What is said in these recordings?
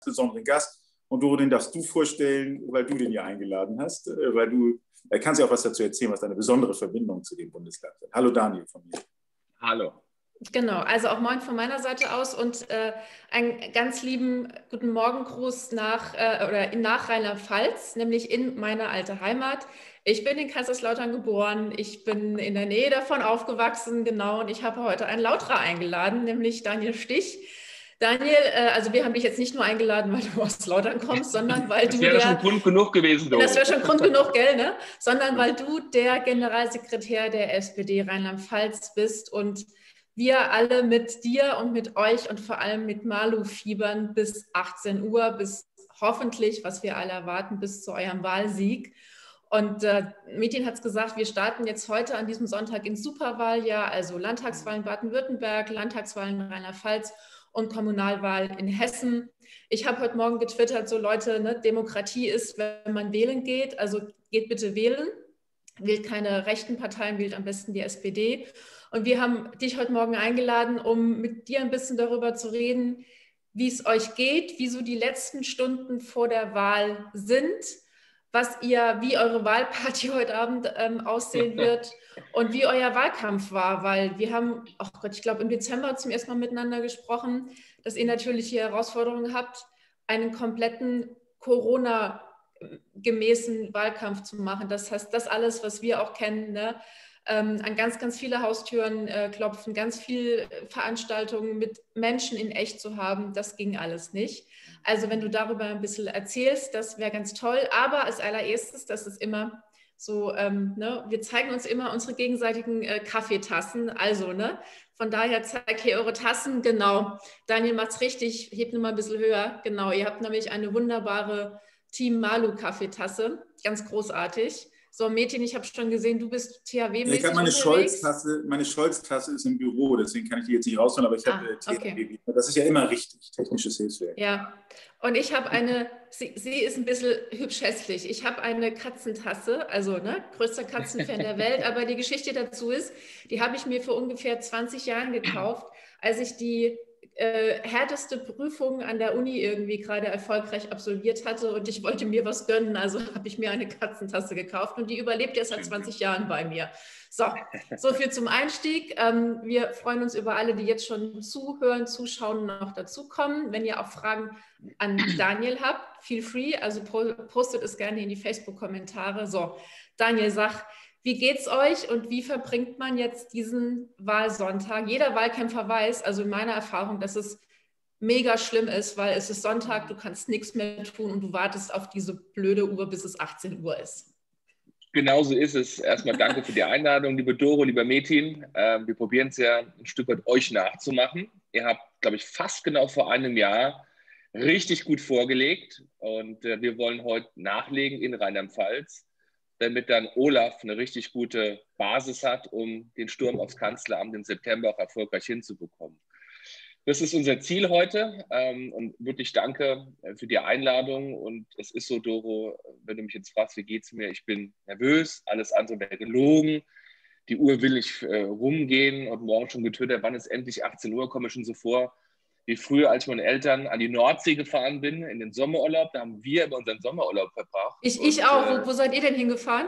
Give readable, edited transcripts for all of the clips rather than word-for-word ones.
besonderen Gast. Und Doro, den darfst du vorstellen, weil du den ja eingeladen hast, weil du kannst ja auch was dazu erzählen, was deine besondere Verbindung zu dem Bundesland ist. Hallo Daniel von mir. Hallo. Genau, also auch moin von meiner Seite aus und einen ganz lieben guten Morgengruß nach Rheinland-Pfalz, nämlich in meine alte Heimat. Ich bin in Kaiserslautern geboren, ich bin in der Nähe davon aufgewachsen, genau, und ich habe heute einen Lauterer eingeladen, nämlich Daniel Stich. Daniel, also wir haben dich jetzt nicht nur eingeladen, weil du aus Lautern kommst, sondern weil das wäre schon Grund genug gewesen. Das wäre schon Grund genug, gell, ne? Sondern weil du der Generalsekretär der SPD Rheinland-Pfalz bist und wir alle mit dir und mit euch und vor allem mit Malu fiebern bis 18 Uhr, bis hoffentlich, was wir alle erwarten, bis zu eurem Wahlsieg. Und Metin hat es gesagt, wir starten jetzt heute an diesem Sonntag ins Superwahljahr, also Landtagswahlen Baden-Württemberg, Landtagswahlen Rheinland-Pfalz und Kommunalwahl in Hessen. Ich habe heute Morgen getwittert, so Leute, ne, Demokratie ist, wenn man wählen geht, also geht bitte wählen, wählt keine rechten Parteien, wählt am besten die SPD. Und wir haben dich heute Morgen eingeladen, um mit dir ein bisschen darüber zu reden, wie es euch geht, wie so die letzten Stunden vor der Wahl sind, wie eure Wahlparty heute Abend aussehen wird und wie euer Wahlkampf war, weil wir haben, oh Gott, ich glaube im Dezember zum ersten Mal miteinander gesprochen, dass ihr natürlich die Herausforderung habt, einen kompletten Corona-gemäßen Wahlkampf zu machen. Das heißt, das alles, was wir auch kennen, ne? An ganz, ganz viele Haustüren klopfen, ganz viele Veranstaltungen mit Menschen in echt zu haben, das ging alles nicht. Also wenn du darüber ein bisschen erzählst, das wäre ganz toll. Aber als allererstes, das ist immer so, ne, wir zeigen uns immer unsere gegenseitigen Kaffeetassen. Also, ne, von daher zeigt hier eure Tassen. Genau, Daniel macht's richtig, hebt nur mal ein bisschen höher. Genau, ihr habt nämlich eine wunderbare Team Malu Kaffeetasse, ganz großartig. So, Metin, ich habe schon gesehen, du bist THW-mäßig ich habe meine Scholz-Tasse ist im Büro, deswegen kann ich die jetzt nicht rausholen, aber ich habe THW. Okay. Das ist ja immer richtig, technisches Hilfswerk. Ja, und ich habe eine, sie ist ein bisschen hübsch hässlich. Ich habe eine Katzentasse, also ne, größter Katzenfan der Welt, aber die Geschichte dazu ist, die habe ich mir vor ungefähr 20 Jahren gekauft, als ich die härteste Prüfung an der Uni irgendwie gerade erfolgreich absolviert hatte und ich wollte mir was gönnen, also habe ich mir eine Katzentasse gekauft und die überlebt jetzt seit 20 Jahren bei mir. So viel zum Einstieg. Wir freuen uns über alle, die jetzt schon zuhören, zuschauen und noch dazukommen. Wenn ihr auch Fragen an Daniel habt, feel free, also postet es gerne in die Facebook-Kommentare. So, Daniel, sag, wie geht's euch und wie verbringt man jetzt diesen Wahlsonntag? Jeder Wahlkämpfer weiß, also in meiner Erfahrung, dass es mega schlimm ist, weil es ist Sonntag, du kannst nichts mehr tun und du wartest auf diese blöde Uhr, bis es 18 Uhr ist. Genauso ist es. Erstmal danke für die Einladung, liebe Doro, lieber Metin. Wir probieren es ja ein Stück weit euch nachzumachen. Ihr habt, glaube ich, fast genau vor einem Jahr richtig gut vorgelegt und wir wollen heute nachlegen in Rheinland-Pfalz, damit dann Olaf eine richtig gute Basis hat, um den Sturm aufs Kanzleramt im September auch erfolgreich hinzubekommen. Das ist unser Ziel heute und wirklich danke für die Einladung. Und es ist so, Doro, wenn du mich jetzt fragst, wie geht es mir? Ich bin nervös, alles andere wäre gelogen. Die Uhr will nicht rumgehen und morgen schon getwittert, wann ist endlich 18 Uhr, komme schon so vor, wie früher, als ich mit meinen Eltern an die Nordsee gefahren bin, in den Sommerurlaub. Da haben wir immer unseren Sommerurlaub verbracht. Ich auch. Wo seid ihr denn hingefahren?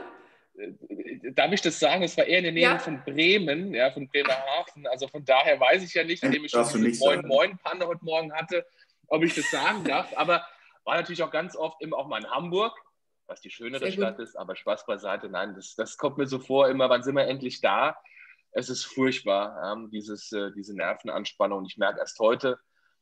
Darf ich das sagen? Es war eher in der Nähe von Bremen, ja, von Bremerhaven. Also von daher weiß ich ja nicht, indem ich schon diese Moin-Moin-Panne heute Morgen hatte, ob ich das sagen darf. Aber war natürlich auch ganz oft immer auch mal in Hamburg, was die schönere Stadt ist, aber Spaß beiseite. Nein, das kommt mir so vor, immer, wann sind wir endlich da? Es ist furchtbar, diese Nervenanspannung. Und ich merke erst heute,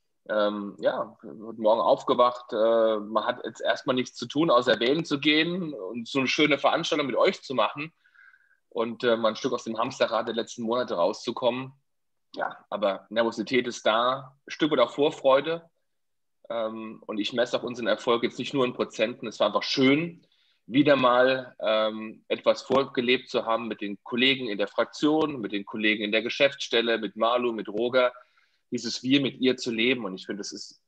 heute Morgen aufgewacht, man hat jetzt erstmal nichts zu tun, außer wählen zu gehen und so eine schöne Veranstaltung mit euch zu machen und mal ein Stück aus dem Hamsterrad der letzten Monate rauszukommen. Ja, aber Nervosität ist da, ein Stück weit auch Vorfreude und ich messe auch unseren Erfolg jetzt nicht nur in Prozenten. Es war einfach schön, wieder mal etwas vorgelebt zu haben mit den Kollegen in der Fraktion, mit den Kollegen in der Geschäftsstelle, mit Malu, mit Roger, dieses Wir mit ihr zu leben. Und ich finde,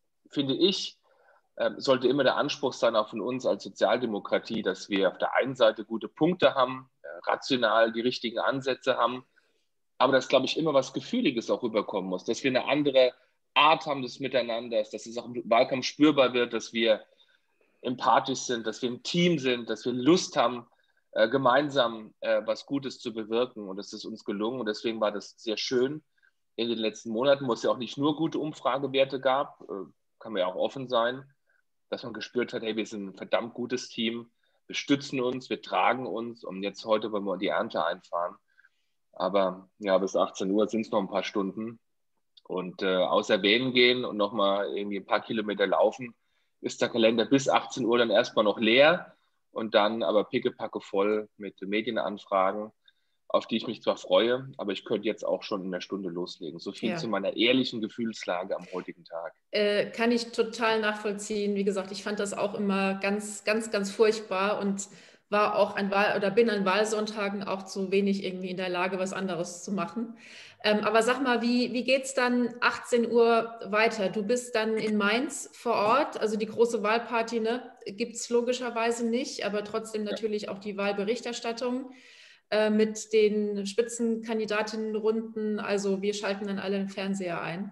sollte immer der Anspruch sein, auch von uns als Sozialdemokratie, dass wir auf der einen Seite gute Punkte haben, rational die richtigen Ansätze haben, aber dass, glaube ich, immer was Gefühliges auch rüberkommen muss, dass wir eine andere Art haben des Miteinanders, dass es auch im Wahlkampf spürbar wird, dass wir empathisch sind, dass wir ein Team sind, dass wir Lust haben, gemeinsam was Gutes zu bewirken. Und das ist uns gelungen. Und deswegen war das sehr schön in den letzten Monaten, wo es ja auch nicht nur gute Umfragewerte gab, kann man ja auch offen sein, dass man gespürt hat, hey, wir sind ein verdammt gutes Team, wir stützen uns, wir tragen uns und jetzt heute wollen wir die Ernte einfahren. Aber ja, bis 18 Uhr sind es noch ein paar Stunden und außer wählen gehen und nochmal irgendwie ein paar Kilometer laufen, ist der Kalender bis 18 Uhr dann erstmal noch leer und dann aber pickepacke voll mit Medienanfragen, auf die ich mich zwar freue, aber ich könnte jetzt auch schon in einer Stunde loslegen. So viel zu meiner ehrlichen Gefühlslage am heutigen Tag. Kann ich total nachvollziehen. Wie gesagt, ich fand das auch immer ganz, ganz, ganz furchtbar und war auch bin an Wahlsonntagen auch zu wenig irgendwie in der Lage, was anderes zu machen. Aber sag mal, wie geht es dann 18 Uhr weiter? Du bist dann in Mainz vor Ort, also die große Wahlparty, ne, gibt es logischerweise nicht, aber trotzdem natürlich auch die Wahlberichterstattung mit den Spitzenkandidatinnenrunden. Also wir schalten dann alle den Fernseher ein.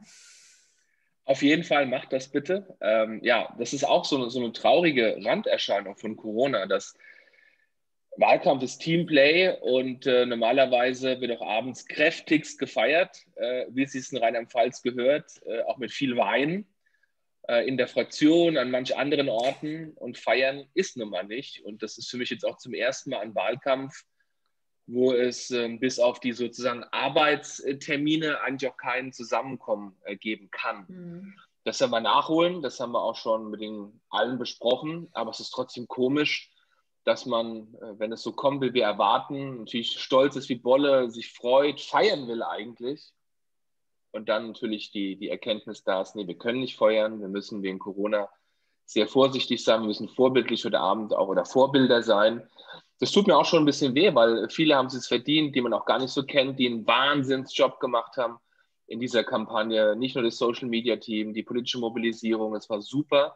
Auf jeden Fall, macht das bitte. Ja, das ist auch so eine traurige Randerscheinung von Corona, dass Wahlkampf ist Teamplay und normalerweise wird auch abends kräftigst gefeiert, wie es in Rheinland-Pfalz gehört, auch mit viel Wein in der Fraktion, an manch anderen Orten, und feiern ist nun mal nicht. Und das ist für mich jetzt auch zum ersten Mal ein Wahlkampf, wo es bis auf die sozusagen Arbeitstermine eigentlich auch kein Zusammenkommen geben kann. Mhm. Das werden wir nachholen, das haben wir auch schon mit allen besprochen, aber es ist trotzdem komisch, dass man, wenn es so kommt, wie wir erwarten, natürlich stolz ist wie Bolle, sich freut, feiern will eigentlich. Und dann natürlich die Erkenntnis da ist, nee, wir können nicht feiern, wir müssen wegen Corona sehr vorsichtig sein, wir müssen vorbildlich heute Abend auch oder Vorbilder sein. Das tut mir auch schon ein bisschen weh, weil viele haben es verdient, die man auch gar nicht so kennt, die einen Wahnsinnsjob gemacht haben in dieser Kampagne. Nicht nur das Social-Media-Team, die politische Mobilisierung, es war super.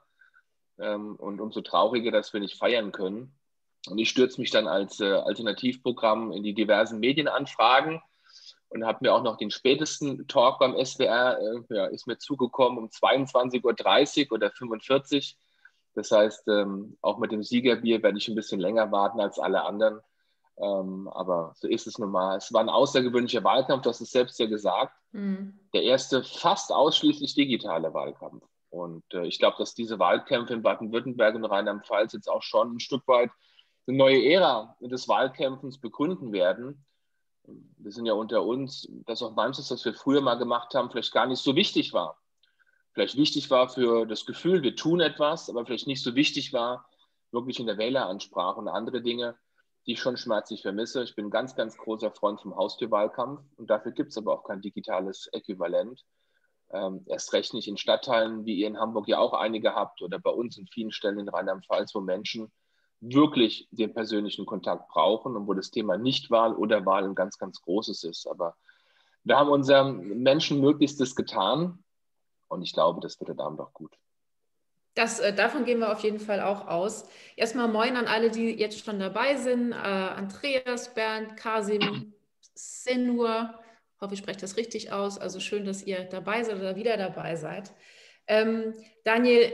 Und umso trauriger, dass wir nicht feiern können. Und ich stürze mich dann als Alternativprogramm in die diversen Medienanfragen und habe mir auch noch den spätesten Talk beim SWR, ist mir zugekommen um 22.30 Uhr oder 45 Uhr. Das heißt, auch mit dem Siegerbier werde ich ein bisschen länger warten als alle anderen. Aber so ist es nun mal. Es war ein außergewöhnlicher Wahlkampf, das ist selbst ja gesagt. Mhm. Der erste fast ausschließlich digitale Wahlkampf. Und ich glaube, dass diese Wahlkämpfe in Baden-Württemberg und Rheinland-Pfalz jetzt auch schon ein Stück weit eine neue Ära des Wahlkämpfens begründen werden. Wir sind ja unter uns, dass auch manches, was wir früher mal gemacht haben, vielleicht gar nicht so wichtig war. Vielleicht wichtig war für das Gefühl, wir tun etwas, aber vielleicht nicht so wichtig war, wirklich in der Wähleransprache und andere Dinge, die ich schon schmerzlich vermisse. Ich bin ein ganz, ganz großer Freund vom Haustürwahlkampf und dafür gibt es aber auch kein digitales Äquivalent. Erst recht nicht in Stadtteilen, wie ihr in Hamburg ja auch einige habt oder bei uns in vielen Stellen in Rheinland-Pfalz, wo Menschen wirklich den persönlichen Kontakt brauchen und wo das Thema Nichtwahl oder Wahl ein ganz, ganz großes ist. Aber wir haben unseren Menschen Möglichstes getan. Und ich glaube, das wird der Abend auch gut. Davon gehen wir auf jeden Fall auch aus. Erstmal moin an alle, die jetzt schon dabei sind. Andreas, Bernd, Kasim, Senur. Ich hoffe, ich spreche das richtig aus. Also schön, dass ihr dabei seid oder wieder dabei seid. Daniel,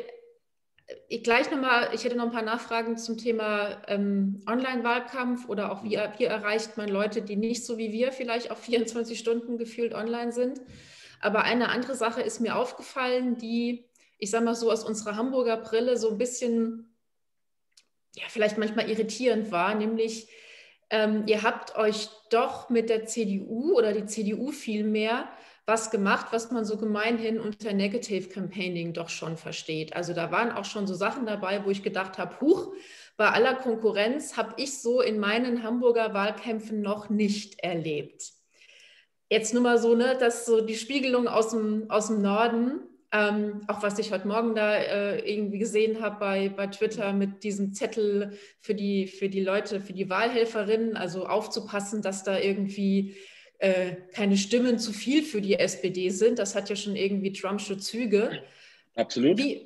ich hätte noch ein paar Nachfragen zum Thema Online-Wahlkampf oder auch wie erreicht man Leute, die nicht so wie wir vielleicht auch 24 Stunden gefühlt online sind. Aber eine andere Sache ist mir aufgefallen, die, ich sage mal so, aus unserer Hamburger Brille so ein bisschen, ja, vielleicht manchmal irritierend war, nämlich ihr habt euch doch mit der CDU oder die CDU vielmehr was gemacht, was man so gemeinhin unter Negative Campaigning doch schon versteht. Also da waren auch schon so Sachen dabei, wo ich gedacht habe, huch, bei aller Konkurrenz habe ich so in meinen Hamburger Wahlkämpfen noch nicht erlebt. Jetzt nur mal so, ne, dass so die Spiegelung aus dem Norden, auch was ich heute Morgen da irgendwie gesehen habe bei Twitter mit diesem Zettel für die Leute, für die Wahlhelferinnen, also aufzupassen, dass da irgendwie keine Stimmen zu viel für die SPD sind. Das hat ja schon irgendwie Trumpsche Züge. Absolut. Wie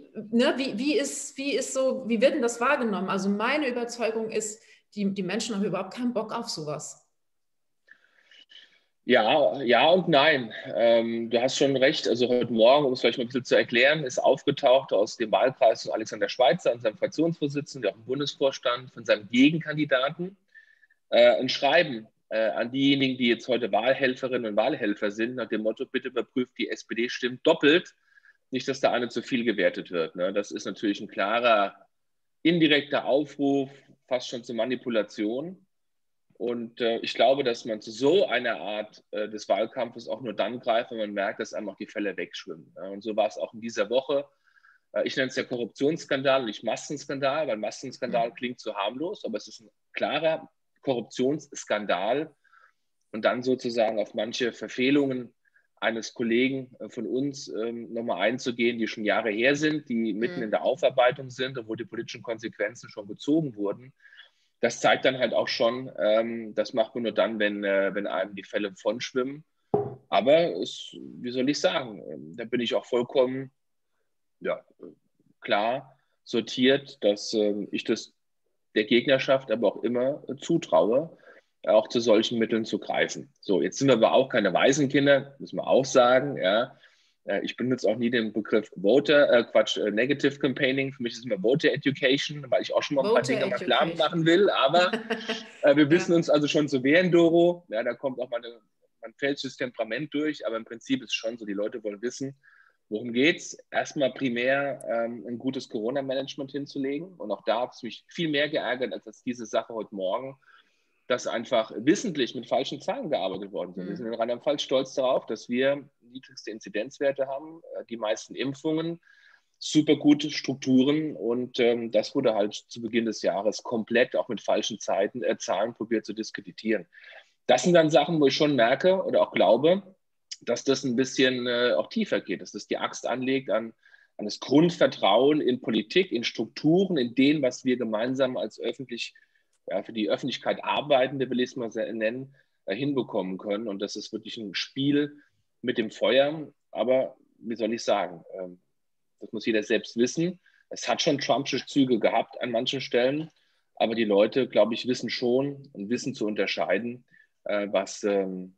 wird denn das wahrgenommen? Also meine Überzeugung ist, die Menschen haben überhaupt keinen Bock auf sowas. Ja und nein. Du hast schon recht. Also heute Morgen, um es vielleicht mal ein bisschen zu erklären, ist aufgetaucht aus dem Wahlkreis von Alexander Schweitzer, unserem Fraktionsvorsitzenden, der auch im Bundesvorstand, von seinem Gegenkandidaten, ein Schreiben an diejenigen, die jetzt heute Wahlhelferinnen und Wahlhelfer sind, nach dem Motto, bitte überprüft die SPD-Stimmen doppelt. Nicht, dass da eine zu viel gewertet wird. Ne? Das ist natürlich ein klarer, indirekter Aufruf, fast schon zur Manipulation. Und ich glaube, dass man zu so einer Art des Wahlkampfes auch nur dann greift, wenn man merkt, dass einem auch die Fälle wegschwimmen. Ja? Und so war es auch in dieser Woche. Ich nenne es ja Korruptionsskandal und nicht Massenskandal, weil Massenskandal klingt so harmlos, aber es ist ein klarer Korruptionsskandal. Und dann sozusagen auf manche Verfehlungen eines Kollegen von uns nochmal einzugehen, die schon Jahre her sind, die mitten in der Aufarbeitung sind und wo die politischen Konsequenzen schon gezogen wurden. Das zeigt dann halt auch schon, das macht man nur dann, wenn einem die Fälle vonschwimmen. Aber wie soll ich sagen, da bin ich auch vollkommen klar sortiert, dass ich das der Gegnerschaft aber auch immer zutraue, auch zu solchen Mitteln zu greifen. So, jetzt sind wir aber auch keine Waisenkinder, müssen wir auch sagen. Ja. Ich benutze auch nie den Begriff Negative Campaigning. Für mich ist es immer Voter Education, weil ich auch schon mal ein paar Dinge mal klar machen will. Aber wir wissen uns also schon zu wehren, Doro. Ja, da kommt auch mal ein falsches Temperament durch. Aber im Prinzip ist es schon so, die Leute wollen wissen, worum geht es? Erstmal primär ein gutes Corona-Management hinzulegen. Und auch da hat es mich viel mehr geärgert als diese Sache heute Morgen, dass einfach wissentlich mit falschen Zahlen gearbeitet worden sind. Wir sind in Rheinland-Pfalz stolz darauf, dass wir niedrigste Inzidenzwerte haben, die meisten Impfungen, super gute Strukturen und das wurde halt zu Beginn des Jahres komplett auch mit falschen Zahlen probiert zu diskreditieren. Das sind dann Sachen, wo ich schon merke oder auch glaube, dass das ein bisschen auch tiefer geht, dass das die Axt anlegt an das Grundvertrauen in Politik, in Strukturen, in dem, was wir gemeinsam als für die Öffentlichkeit Arbeitende, will ich es mal nennen, hinbekommen können. Und das ist wirklich ein Spiel mit dem Feuer. Aber wie soll ich sagen, das muss jeder selbst wissen. Es hat schon Trumpsche Züge gehabt an manchen Stellen. Aber die Leute, glaube ich, wissen schon und wissen zu unterscheiden, was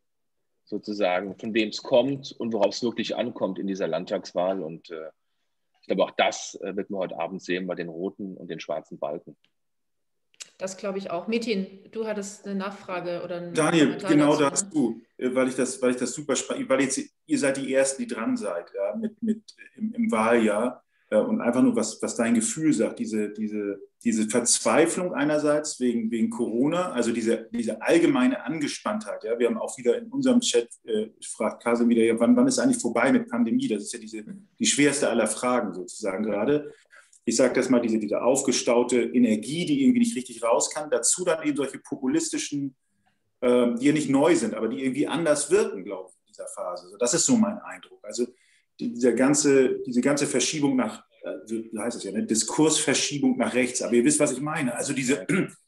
sozusagen von wem es kommt und worauf es wirklich ankommt in dieser Landtagswahl. Und ich glaube, auch das wird man heute Abend sehen bei den roten und den schwarzen Balken. Das glaube ich auch. Metin, du hattest eine Nachfrage oder einen Daniel, genau dazu, weil ich das super spannend, weil jetzt ihr seid die Ersten, die dran seid, ja, im Wahljahr und einfach nur, was dein Gefühl sagt, diese Verzweiflung einerseits wegen Corona, also diese allgemeine Angespanntheit. Ja, wir haben auch wieder in unserem Chat, fragt Kasim wieder, ja, wann ist eigentlich vorbei mit Pandemie? Das ist ja die schwerste aller Fragen sozusagen gerade. Ich sage das mal, diese aufgestaute Energie, die irgendwie nicht richtig raus kann, dazu dann eben solche populistischen, die ja nicht neu sind, aber die irgendwie anders wirken, glaube ich, in dieser Phase. Also das ist so mein Eindruck. Also diese ganze Verschiebung nach, wie heißt es ja, eine Diskursverschiebung nach rechts, aber ihr wisst, was ich meine. Also diese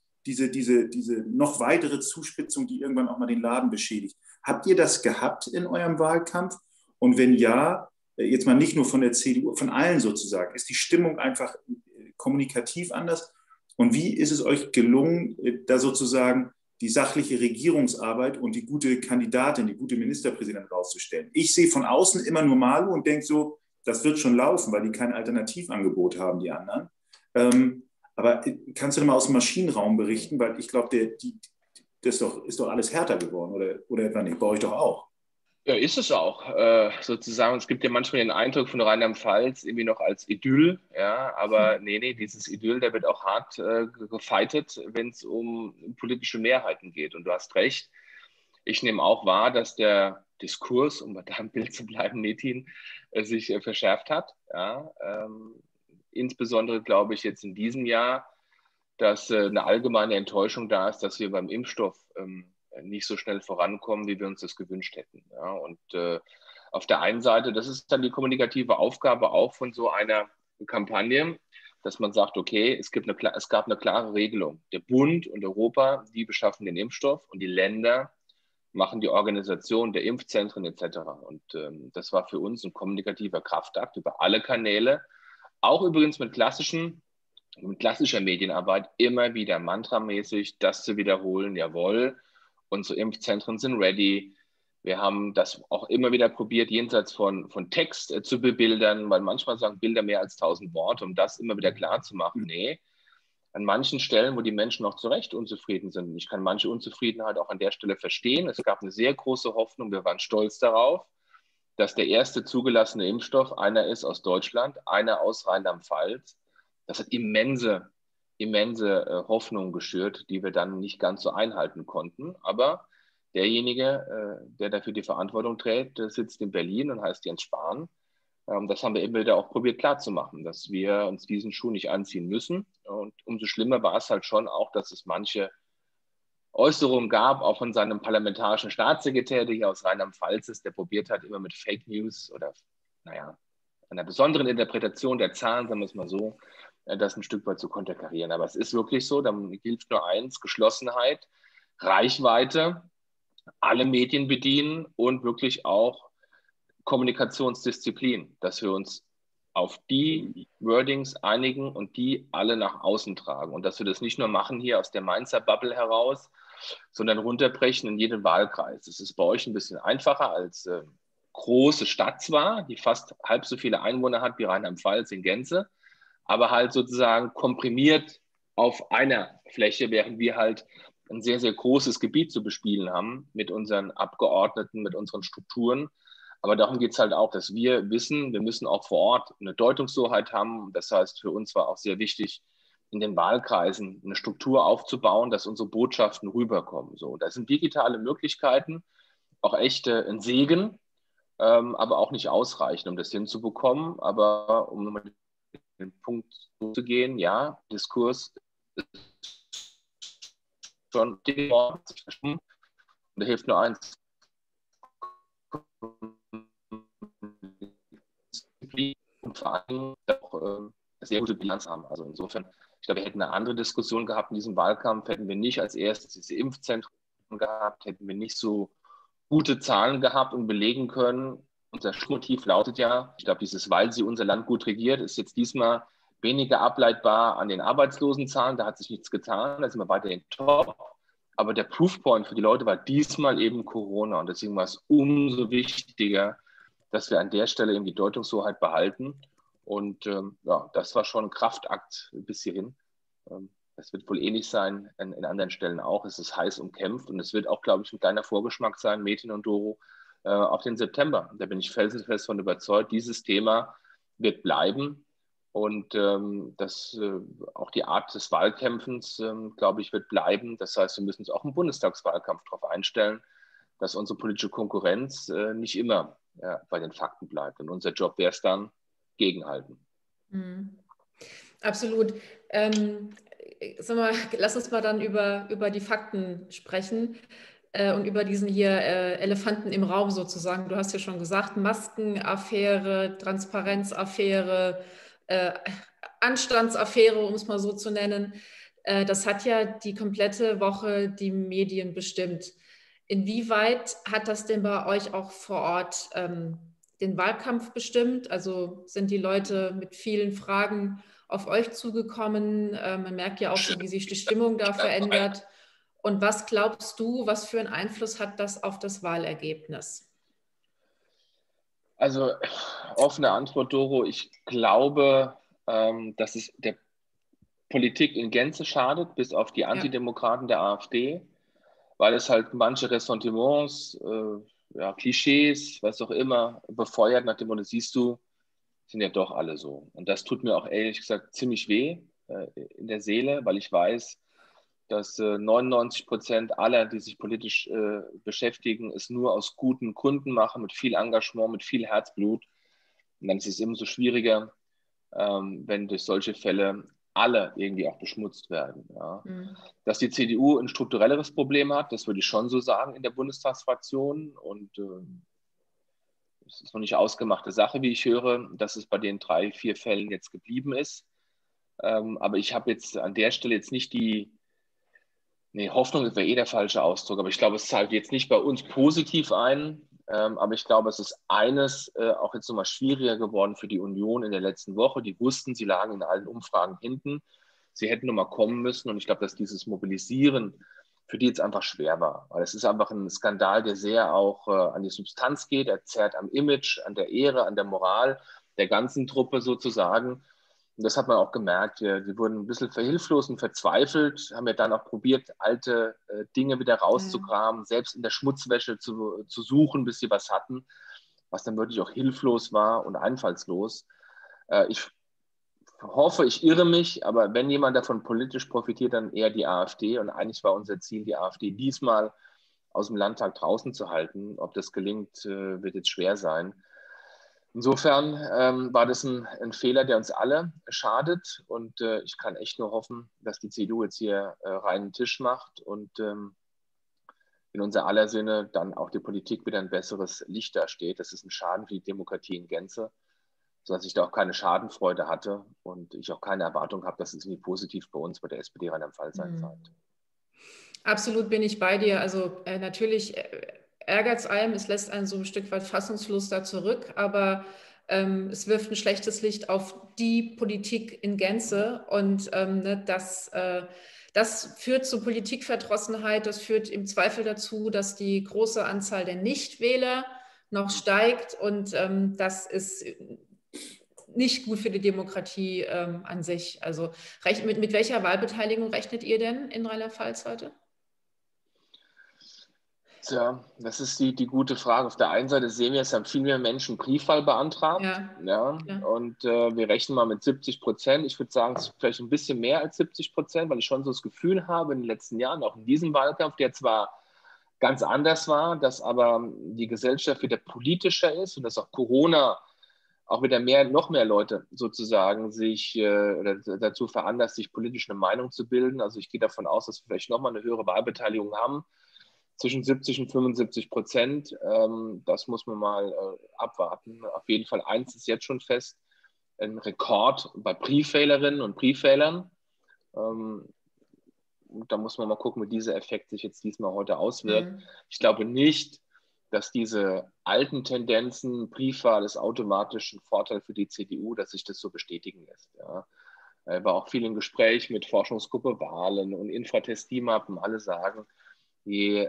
noch weitere Zuspitzung, die irgendwann auch mal den Laden beschädigt. Habt ihr das gehabt in eurem Wahlkampf? Und wenn ja, jetzt mal nicht nur von der CDU, von allen sozusagen, ist die Stimmung einfach kommunikativ anders? Und wie ist es euch gelungen, da sozusagen die sachliche Regierungsarbeit und die gute Kandidatin, die gute Ministerpräsidentin rauszustellen? Ich sehe von außen immer nur Malu und denke so, das wird schon laufen, weil die kein Alternativangebot haben, die anderen. Aber kannst du mal aus dem Maschinenraum berichten? Weil ich glaube, das ist doch alles härter geworden, oder etwa nicht? Bei euch doch auch. Ja, ist es auch, sozusagen. Es gibt ja manchmal den Eindruck von Rheinland-Pfalz irgendwie noch als Idyll, ja, aber nee, dieses Idyll, der wird auch hart gefightet, wenn es um politische Mehrheiten geht. Und du hast recht, ich nehme auch wahr, dass der Diskurs, um bei deinem Bild zu bleiben, Metin, sich verschärft hat. Ja, insbesondere glaube ich jetzt in diesem Jahr, dass eine allgemeine Enttäuschung da ist, dass wir beim Impfstoff nicht so schnell vorankommen, wie wir uns das gewünscht hätten. Ja, und auf der einen Seite, das ist dann die kommunikative Aufgabe auch von so einer Kampagne, dass man sagt, okay, es gab eine klare Regelung. Der Bund und Europa, die beschaffen den Impfstoff und die Länder machen die Organisation der Impfzentren etc. Und das war für uns ein kommunikativer Kraftakt über alle Kanäle, auch übrigens mit klassischer Medienarbeit immer wieder mantramäßig das zu wiederholen, jawohl, unsere Impfzentren sind ready, Wir haben das auch immer wieder probiert, jenseits von Text zu bebildern, weil manchmal sagen Bilder mehr als 1000 Worte, um das immer wieder klar zu machen. Nee, an manchen Stellen, wo die Menschen auch zu Recht unzufrieden sind. Ich kann manche Unzufriedenheit auch an der Stelle verstehen. Es gab eine sehr große Hoffnung, wir waren stolz darauf, dass der erste zugelassene Impfstoff einer ist aus Deutschland, einer aus Rheinland-Pfalz. Das hat immense Hoffnung geschürt, die wir dann nicht ganz so einhalten konnten. Aber derjenige, der dafür die Verantwortung trägt, sitzt in Berlin und heißt Jens Spahn. Das haben wir immer wieder auch probiert klarzumachen, dass wir uns diesen Schuh nicht anziehen müssen. Und umso schlimmer war es halt schon auch, dass es manche Äußerungen gab, auch von seinem parlamentarischen Staatssekretär, der hier aus Rheinland-Pfalz ist, der probiert hat, immer mit Fake News oder, einer besonderen Interpretation der Zahlen, sagen wir es mal so, das ein Stück weit zu konterkarieren. Aber es ist wirklich so, dann gilt nur eins: Geschlossenheit, Reichweite, alle Medien bedienen und wirklich auch Kommunikationsdisziplin, dass wir uns auf die Wordings einigen und die alle nach außen tragen. Und dass wir das nicht nur machen hier aus der Mainzer Bubble heraus, sondern runterbrechen in jeden Wahlkreis. Das ist bei euch ein bisschen einfacher als große Stadt zwar, die fast halb so viele Einwohner hat wie Rheinland-Pfalz in Gänze, aber halt sozusagen komprimiert auf einer Fläche, während wir halt ein sehr, sehr großes Gebiet zu bespielen haben mit unseren Abgeordneten, mit unseren Strukturen. Aber darum geht es halt auch, dass wir wissen, wir müssen auch vor Ort eine Deutungshoheit haben. Das heißt, für uns war auch sehr wichtig, in den Wahlkreisen eine Struktur aufzubauen, dass unsere Botschaften rüberkommen. So, das sind digitale Möglichkeiten, auch echt ein Segen, aber auch nicht ausreichend, um das hinzubekommen. Aber um nochmal den Punkt zu gehen, ja, Diskurs ist schon und da hilft nur eins: und vor allem auch sehr gute Bilanz haben. Also insofern, ich glaube, wir hätten eine andere Diskussion gehabt in diesem Wahlkampf, hätten wir nicht als erstes diese Impfzentren gehabt, hätten wir nicht so gute Zahlen gehabt und belegen können. Unser Motiv lautet ja, ich glaube, dieses "weil sie unser Land gut regiert" ist jetzt diesmal weniger ableitbar an den Arbeitslosenzahlen, da hat sich nichts getan, da sind wir weiterhin top. Aber der Proofpoint für die Leute war diesmal eben Corona. Und deswegen war es umso wichtiger, dass wir an der Stelle eben die Deutungshoheit behalten. Und das war schon ein Kraftakt bis hierhin. Das wird wohl ähnlich sein in anderen Stellen auch. Es ist heiß umkämpft und es wird auch, glaube ich, ein kleiner Vorgeschmack sein, Metin und Doro, auf den September. Da bin ich felsenfest von überzeugt, dieses Thema wird bleiben. Und auch die Art des Wahlkämpfens, glaube ich, wird bleiben. Das heißt, wir müssen uns auch im Bundestagswahlkampf darauf einstellen, dass unsere politische Konkurrenz nicht immer bei den Fakten bleibt. Und unser Job wäre es dann, gegenhalten. Mhm. Absolut. Sag mal, lass uns mal dann über die Fakten sprechen und über diesen hier Elefanten im Raum sozusagen. Du hast ja schon gesagt, Maskenaffäre, Transparenzaffäre, Anstandsaffäre, um es mal so zu nennen. Das hat ja die komplette Woche die Medien bestimmt. Inwieweit hat das denn bei euch auch vor Ort den Wahlkampf bestimmt? Also sind die Leute mit vielen Fragen auf euch zugekommen? Man merkt ja auch so, wie sich die Stimmung da verändert. Und was glaubst du, was für einen Einfluss hat das auf das Wahlergebnis? Also offene Antwort, Doro. Ich glaube, dass es der Politik in Gänze schadet, bis auf die Antidemokraten der AfD, weil es halt manche Ressentiments, Klischees, was auch immer, befeuert, nach dem Motto, siehst du, sind ja doch alle so. Und das tut mir auch ehrlich gesagt ziemlich weh in der Seele, weil ich weiß, dass 99% aller, die sich politisch beschäftigen, es nur aus guten Gründen machen, mit viel Engagement, mit viel Herzblut. Und dann ist es immer so schwieriger, wenn durch solche Fälle alle irgendwie auch beschmutzt werden. Ja. Mhm. Dass die CDU ein strukturelleres Problem hat, das würde ich schon so sagen in der Bundestagsfraktion. Und es ist noch nicht ausgemachte Sache, wie ich höre, dass es bei den 3, 4 Fällen jetzt geblieben ist. Aber ich habe jetzt an der Stelle jetzt nicht Hoffnung wäre der falsche Ausdruck, aber ich glaube, es zahlt jetzt nicht bei uns positiv ein. Aber ich glaube, es ist eines auch jetzt nochmal schwieriger geworden für die Union in der letzten Woche. Die wussten, sie lagen in allen Umfragen hinten. Sie hätten nochmal kommen müssen. Und ich glaube, dass dieses Mobilisieren für die jetzt einfach schwer war. Weil es ist einfach ein Skandal, der sehr auch an die Substanz geht, er zerrt am Image, an der Ehre, an der Moral der ganzen Truppe sozusagen. Und das hat man auch gemerkt. Die wurden ein bisschen hilflos und verzweifelt, haben ja dann auch probiert, alte Dinge wieder rauszukramen, selbst in der Schmutzwäsche zu suchen, bis sie was hatten, was dann wirklich auch hilflos war und einfallslos. Ich hoffe, ich irre mich, aber wenn jemand davon politisch profitiert, dann eher die AfD. Und eigentlich war unser Ziel, die AfD diesmal aus dem Landtag draußen zu halten. Ob das gelingt, wird jetzt schwer sein. Insofern war das ein Fehler, der uns alle schadet. Und ich kann echt nur hoffen, dass die CDU jetzt hier reinen Tisch macht und in unser aller Sinne dann auch die Politik wieder ein besseres Licht dasteht. Das ist ein Schaden für die Demokratie in Gänze, sodass ich da auch keine Schadenfreude hatte und ich auch keine Erwartung habe, dass es irgendwie positiv bei uns, bei der SPD Rheinland-Pfalz sein wird. Absolut bin ich bei dir. Also natürlich ärgert es einem, es lässt einen so ein Stück weit fassungslos da zurück, aber es wirft ein schlechtes Licht auf die Politik in Gänze und das führt zu Politikverdrossenheit, das führt im Zweifel dazu, dass die große Anzahl der Nichtwähler noch steigt und das ist nicht gut für die Demokratie an sich. Also mit welcher Wahlbeteiligung rechnet ihr denn in Rheinland-Pfalz heute? Tja, das ist die gute Frage. Auf der einen Seite sehen wir, es haben viel mehr Menschen Briefwahl beantragt. Ja. Und wir rechnen mal mit 70%. Ich würde sagen, es ist vielleicht ein bisschen mehr als 70%, weil ich schon so das Gefühl habe, in den letzten Jahren, auch in diesem Wahlkampf, der zwar ganz anders war, dass aber die Gesellschaft wieder politischer ist und dass auch Corona auch wieder noch mehr Leute sozusagen sich dazu veranlasst, sich politisch eine Meinung zu bilden. Also ich gehe davon aus, dass wir vielleicht nochmal eine höhere Wahlbeteiligung haben, zwischen 70 und 75%. Das muss man mal abwarten. Auf jeden Fall eins ist jetzt schon fest, ein Rekord bei Briefwählerinnen und Briefwählern. Da muss man mal gucken, wie dieser Effekt sich jetzt diesmal heute auswirkt. Ich glaube nicht, dass diese alten Tendenzen, Briefwahl ist automatisch ein Vorteil für die CDU, dass sich das so bestätigen lässt. Ja. War auch viel im Gespräch mit Forschungsgruppe Wahlen und Infratest-DIMAP und alle sagen, je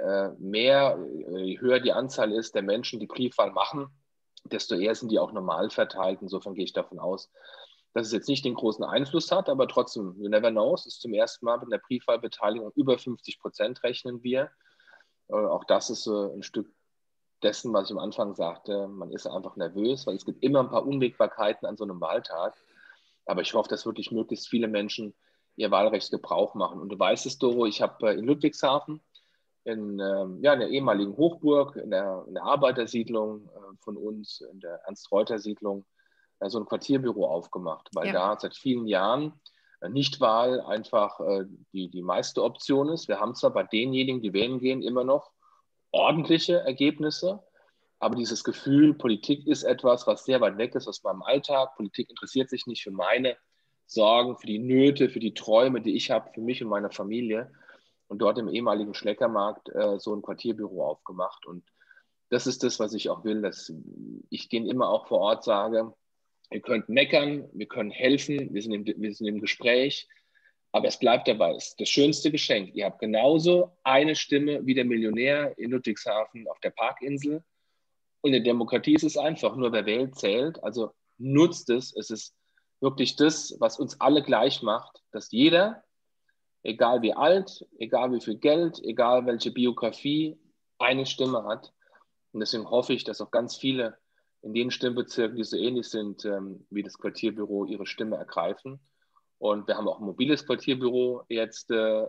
höher die Anzahl ist der Menschen, die Briefwahl machen, desto eher sind die auch normal verteilt. Insofern gehe ich davon aus, dass es jetzt nicht den großen Einfluss hat, aber trotzdem, you never know, es ist zum ersten Mal mit einer Briefwahlbeteiligung über 50% rechnen wir. Auch das ist ein Stück dessen, was ich am Anfang sagte, man ist einfach nervös, weil es gibt immer ein paar Unwägbarkeiten an so einem Wahltag. Aber ich hoffe, dass wirklich möglichst viele Menschen ihr Wahlrecht Gebrauch machen. Und du weißt es, Doro, ich habe in Ludwigshafen, in der ehemaligen Hochburg, in der Arbeitersiedlung von uns, in der Ernst-Reuter-Siedlung, so ein Quartierbüro aufgemacht, weil da seit vielen Jahren Nichtwahl einfach die meiste Option ist. Wir haben zwar bei denjenigen, die wählen gehen, immer noch ordentliche Ergebnisse, aber dieses Gefühl, Politik ist etwas, was sehr weit weg ist aus meinem Alltag. Politik interessiert sich nicht für meine Sorgen, für die Nöte, für die Träume, die ich habe, für mich und meine Familie. Und dort im ehemaligen Schleckermarkt so ein Quartierbüro aufgemacht. Und das ist das, was ich auch will, dass ich denen immer auch vor Ort sage, ihr könnt meckern, wir können helfen, wir sind im Gespräch, aber es bleibt dabei, es ist das schönste Geschenk. Ihr habt genauso eine Stimme wie der Millionär in Ludwigshafen auf der Parkinsel. Und in der Demokratie ist es einfach, nur wer wählt, zählt. Also nutzt es. Es ist wirklich das, was uns alle gleich macht, dass jeder, egal wie alt, egal wie viel Geld, egal welche Biografie, eine Stimme hat. Und deswegen hoffe ich, dass auch ganz viele in den Stimmbezirken, die so ähnlich sind wie das Quartierbüro, ihre Stimme ergreifen. Und wir haben auch ein mobiles Quartierbüro jetzt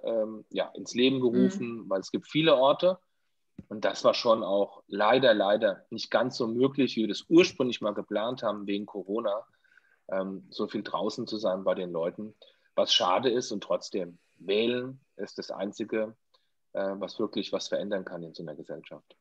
ins Leben gerufen, weil es gibt viele Orte. Und das war schon auch leider nicht ganz so möglich, wie wir das ursprünglich mal geplant haben wegen Corona, so viel draußen zu sein bei den Leuten, was schade ist. Und trotzdem, wählen ist das Einzige, was wirklich was verändern kann in so einer Gesellschaft.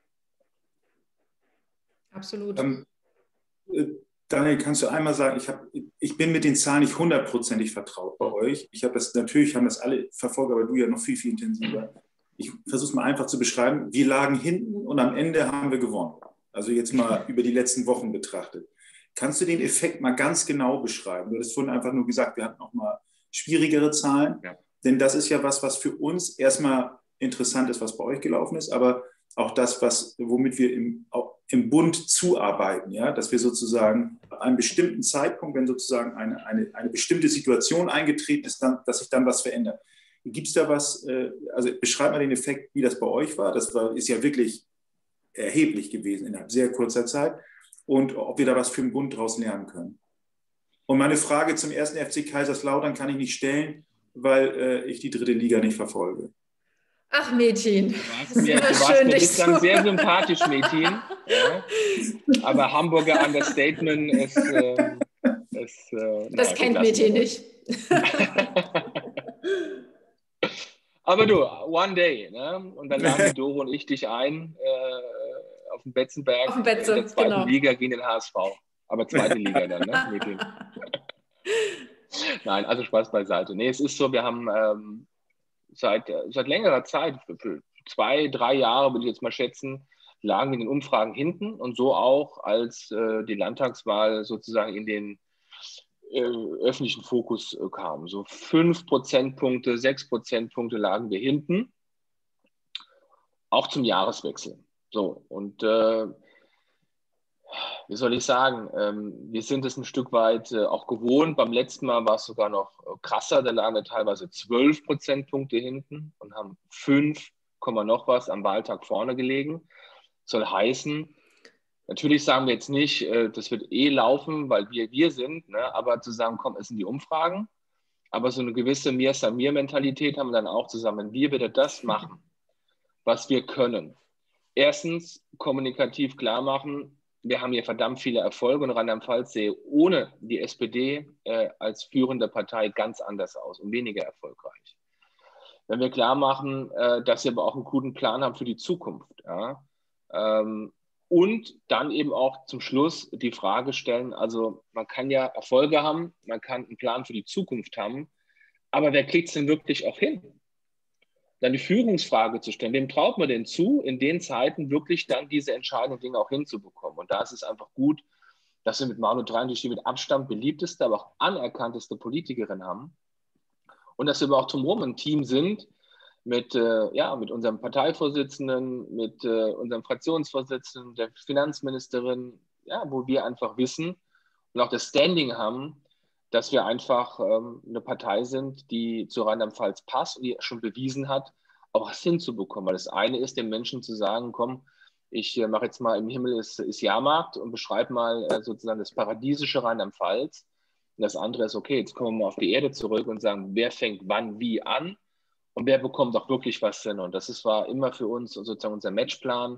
Absolut. Daniel, kannst du einmal sagen, ich bin mit den Zahlen nicht 100%ig vertraut bei euch. Natürlich haben das alle verfolgt, aber du ja noch viel, viel intensiver. Ich versuche es mal einfach zu beschreiben. Wir lagen hinten und am Ende haben wir gewonnen. Also jetzt mal über die letzten Wochen betrachtet. Kannst du den Effekt mal ganz genau beschreiben? Du hast vorhin einfach nur gesagt, wir hatten noch mal schwierigere Zahlen. Ja. Denn das ist ja was für uns erstmal interessant ist, was bei euch gelaufen ist, aber auch das, womit wir im Bund zuarbeiten, ja, dass wir sozusagen an einem bestimmten Zeitpunkt, wenn sozusagen eine bestimmte Situation eingetreten ist, dass sich dann was verändert. Gibt es da was, also beschreib mal den Effekt, wie das bei euch war. Ist ja wirklich erheblich gewesen innerhalb sehr kurzer Zeit und ob wir da was für den Bund daraus lernen können. Und meine Frage zum 1. FC Kaiserslautern kann ich nicht stellen, weil ich die 3. Liga nicht verfolge. Ach, Metin. Du warst mir bislang sehr sympathisch, Metin. Ja. Aber Hamburger Understatement ist... das kennt Metin nicht. Aber du, one day. Ne? Und dann laden Doro und ich dich ein auf dem Betzenberg. Auf dem Betze, in der 2. Liga gegen den HSV. Aber 2. Liga dann, ne, Metin? Nein, also Spaß beiseite. Nee, es ist so, wir haben... Seit längerer Zeit, für 2, 3 Jahre würde ich jetzt mal schätzen, lagen wir in den Umfragen hinten und so auch, als die Landtagswahl sozusagen in den öffentlichen Fokus kam. So 5 Prozentpunkte, 6 Prozentpunkte lagen wir hinten, auch zum Jahreswechsel. So, und wie soll ich sagen, wir sind es ein Stück weit auch gewohnt. Beim letzten Mal war es sogar noch krasser, da lagen wir teilweise 12 Prozentpunkte hinten und haben 5, noch was am Wahltag vorne gelegen. Soll heißen, natürlich sagen wir jetzt nicht, das wird laufen, weil wir sind, ne? Aber zu sagen, komm, es sind die Umfragen. Aber so eine gewisse Mir-Samir-Mentalität haben wir dann auch zusammen. Wir wieder das machen, was wir können. Erstens, kommunikativ klar machen, wir haben hier verdammt viele Erfolge und Rheinland-Pfalz sehe ohne die SPD als führende Partei ganz anders aus und weniger erfolgreich. Wenn wir klar machen, dass wir aber auch einen guten Plan haben für die Zukunft. Ja? Und dann eben auch zum Schluss die Frage stellen, also man kann ja Erfolge haben, man kann einen Plan für die Zukunft haben, aber wer kriegt es denn wirklich auch hin? Dann die Führungsfrage zu stellen, wem traut man denn zu, in den Zeiten wirklich dann diese entscheidenden Dinge auch hinzubekommen? Und da ist es einfach gut, dass wir mit Malu Dreien die mit Abstand beliebteste, aber auch anerkannteste Politikerin haben und dass wir aber auch drumherum ein Team sind mit unserem Parteivorsitzenden, mit unserem Fraktionsvorsitzenden, der Finanzministerin, ja, wo wir einfach wissen und auch das Standing haben, dass wir einfach eine Partei sind, die zu Rheinland-Pfalz passt und die schon bewiesen hat, auch was hinzubekommen. Weil das eine ist, den Menschen zu sagen, komm, ich mache jetzt mal im Himmel ist Jahrmarkt und beschreibe mal sozusagen das paradiesische Rheinland-Pfalz. Und das andere ist, okay, jetzt kommen wir mal auf die Erde zurück und sagen, wer fängt wann wie an und wer bekommt auch wirklich was hin. Und das war immer für uns sozusagen unser Matchplan,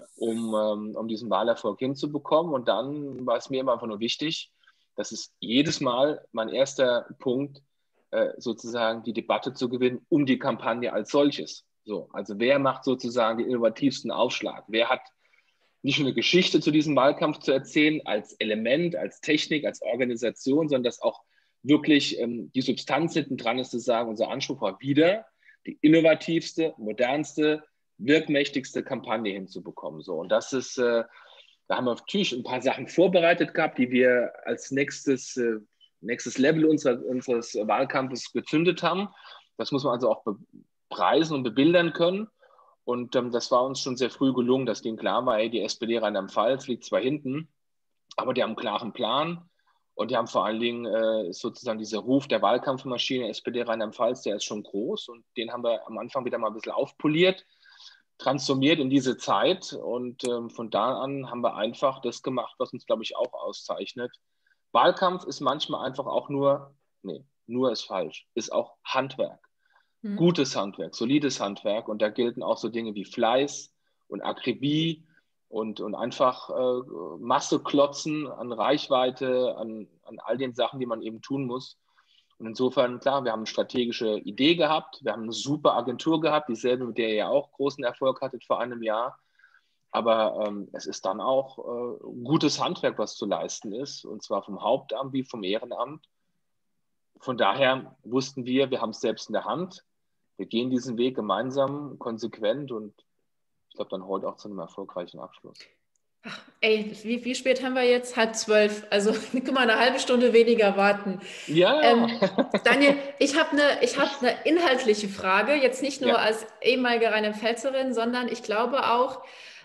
um diesen Wahlerfolg hinzubekommen. Und dann war es mir immer einfach nur wichtig, das ist jedes Mal mein erster Punkt, sozusagen die Debatte zu gewinnen um die Kampagne als solches. So, also wer macht sozusagen den innovativsten Aufschlag? Wer hat nicht nur eine Geschichte zu diesem Wahlkampf zu erzählen, als Element, als Technik, als Organisation, sondern dass auch wirklich die Substanz hinten dran ist, zu sagen, unser Anspruch war wieder, die innovativste, modernste, wirkmächtigste Kampagne hinzubekommen. So, und das ist... Da haben wir natürlich ein paar Sachen vorbereitet gehabt, die wir als nächstes Level unseres Wahlkampfes gezündet haben. Das muss man also auch bepreisen und bebildern können. Und das war uns schon sehr früh gelungen, dass denen klar war, die SPD Rheinland-Pfalz liegt zwar hinten, aber die haben einen klaren Plan. Und die haben vor allen Dingen sozusagen dieser Ruf der Wahlkampfmaschine SPD Rheinland-Pfalz, der ist schon groß. Und den haben wir am Anfang wieder mal ein bisschen aufpoliert, transformiert in diese Zeit und von da an haben wir einfach das gemacht, was uns, glaube ich, auch auszeichnet. Wahlkampf ist manchmal einfach auch nur ist falsch, ist auch Handwerk. Gutes Handwerk, solides Handwerk und da gelten auch so Dinge wie Fleiß und Akribie und einfach Masse klotzen an Reichweite, an all den Sachen, die man eben tun muss. Und insofern, klar, wir haben eine strategische Idee gehabt, wir haben eine super Agentur gehabt, dieselbe, mit der ihr ja auch großen Erfolg hattet vor einem Jahr. Aber es ist dann auch gutes Handwerk, was zu leisten ist, und zwar vom Hauptamt wie vom Ehrenamt. Von daher wussten wir haben es selbst in der Hand. Wir gehen diesen Weg gemeinsam, konsequent und ich glaube dann heute auch zu einem erfolgreichen Abschluss. Ach, ey, wie spät haben wir jetzt? 11:30. Also können wir eine halbe Stunde weniger warten. Ja. Daniel, ich habe eine inhaltliche Frage, jetzt nicht nur als ehemalige Rheinland-Pfälzerin, sondern ich glaube auch,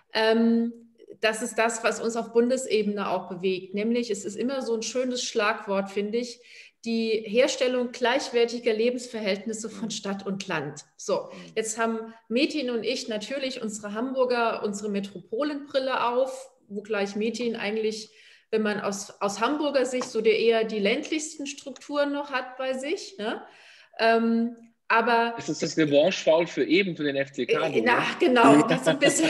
das ist das, was uns auf Bundesebene auch bewegt. Nämlich, es ist immer so ein schönes Schlagwort, finde ich, die Herstellung gleichwertiger Lebensverhältnisse von Stadt und Land. So, jetzt haben Metin und ich natürlich unsere Metropolenbrille auf, wo gleich Metin eigentlich, wenn man aus Hamburger Sicht so eher die ländlichsten Strukturen noch hat bei sich. Ne? Aber ist das Revanche-Foul für den FCK? Na, genau, das so ein bisschen.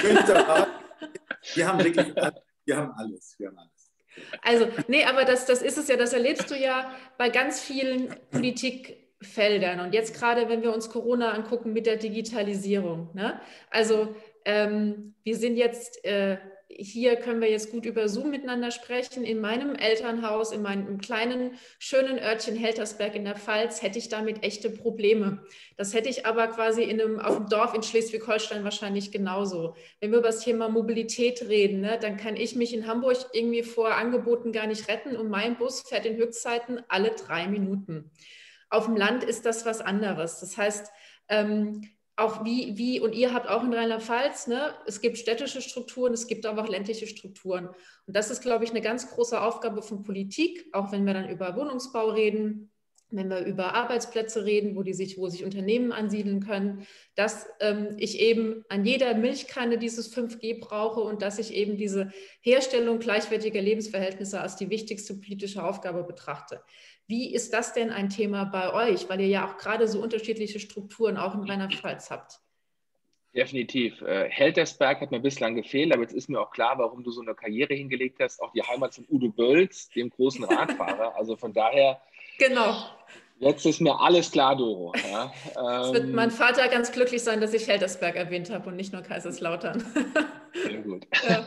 Wir haben wirklich, wir haben alles. Also, nee, aber das ist es ja, das erlebst du ja bei ganz vielen Politikfeldern. Und jetzt gerade, wenn wir uns Corona angucken mit der Digitalisierung. Ne? Also, wir sind jetzt, hier können wir jetzt gut über Zoom miteinander sprechen. In meinem Elternhaus, in meinem kleinen, schönen Örtchen Heltersberg in der Pfalz, hätte ich damit echte Probleme. Das hätte ich aber quasi auf dem Dorf in Schleswig-Holstein wahrscheinlich genauso. Wenn wir über das Thema Mobilität reden, ne, dann kann ich mich in Hamburg irgendwie vor Angeboten gar nicht retten und mein Bus fährt in Höchstzeiten alle 3 Minuten. Auf dem Land ist das was anderes. Das heißt, auch und ihr habt auch in Rheinland-Pfalz, ne, es gibt städtische Strukturen, es gibt aber auch ländliche Strukturen. Und das ist, glaube ich, eine ganz große Aufgabe von Politik, auch wenn wir dann über Wohnungsbau reden, wenn wir über Arbeitsplätze reden, wo sich Unternehmen ansiedeln können, dass ich eben an jeder Milchkanne dieses 5G brauche und dass ich eben diese Herstellung gleichwertiger Lebensverhältnisse als die wichtigste politische Aufgabe betrachte. Wie ist das denn ein Thema bei euch, weil ihr ja auch gerade so unterschiedliche Strukturen auch in Rheinland-Pfalz habt? Definitiv. Heltersberg hat mir bislang gefehlt, aber jetzt ist mir auch klar, warum du so eine Karriere hingelegt hast. Auch die Heimat von Udo Bölz, dem großen Radfahrer. Also von daher, genau. Jetzt ist mir alles klar, Doro. Ja, es wird mein Vater ganz glücklich sein, dass ich Heltersberg erwähnt habe und nicht nur Kaiserslautern. Sehr gut. Ja.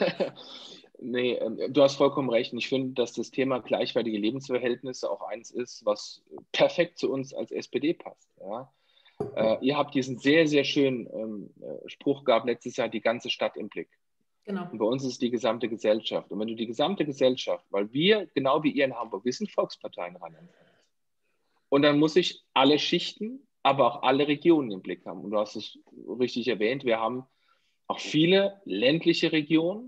Nee, du hast vollkommen recht. Ich finde, dass das Thema gleichwertige Lebensverhältnisse auch eins ist, was perfekt zu uns als SPD passt. Ja? Ihr habt diesen sehr, sehr schönen Spruch gehabt, letztes Jahr, die ganze Stadt im Blick. Genau. Und bei uns ist es die gesamte Gesellschaft. Und wenn du die gesamte Gesellschaft, weil wir, genau wie ihr in Hamburg, wir sind Volksparteien ran. Und dann muss ich alle Schichten, aber auch alle Regionen im Blick haben. Und du hast es richtig erwähnt, wir haben auch viele ländliche Regionen,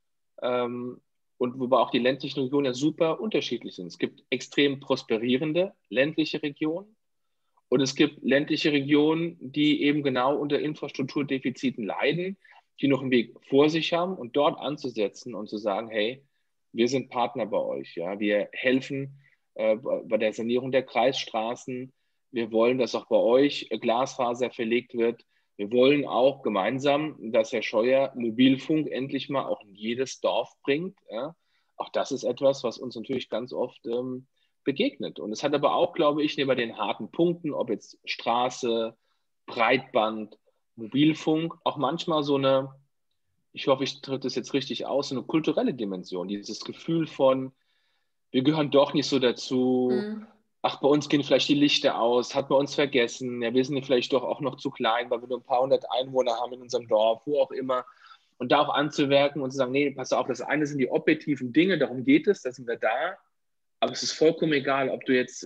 und wobei auch die ländlichen Regionen ja super unterschiedlich sind. Es gibt extrem prosperierende ländliche Regionen und es gibt ländliche Regionen, die eben genau unter Infrastrukturdefiziten leiden, die noch einen Weg vor sich haben und dort anzusetzen und zu sagen, hey, wir sind Partner bei euch. Ja? Wir helfen bei der Sanierung der Kreisstraßen. Wir wollen, dass auch bei euch Glasfaser verlegt wird. Wir wollen auch gemeinsam, dass Herr Scheuer Mobilfunk endlich mal auch in jedes Dorf bringt. Ja? Auch das ist etwas, was uns natürlich ganz oft begegnet. Und es hat aber auch, glaube ich, neben den harten Punkten, ob jetzt Straße, Breitband, Mobilfunk, auch manchmal so eine, ich hoffe, ich drücke das jetzt richtig aus, so eine kulturelle Dimension. Dieses Gefühl von, wir gehören doch nicht so dazu. Ach, bei uns gehen vielleicht die Lichter aus, hat bei uns vergessen, ja, wir sind vielleicht doch auch noch zu klein, weil wir nur ein paar hundert Einwohner haben in unserem Dorf, wo auch immer. Und da auch anzuwerken und zu sagen, nee, pass auf, das eine sind die objektiven Dinge, darum geht es, da sind wir da. Aber es ist vollkommen egal, ob du jetzt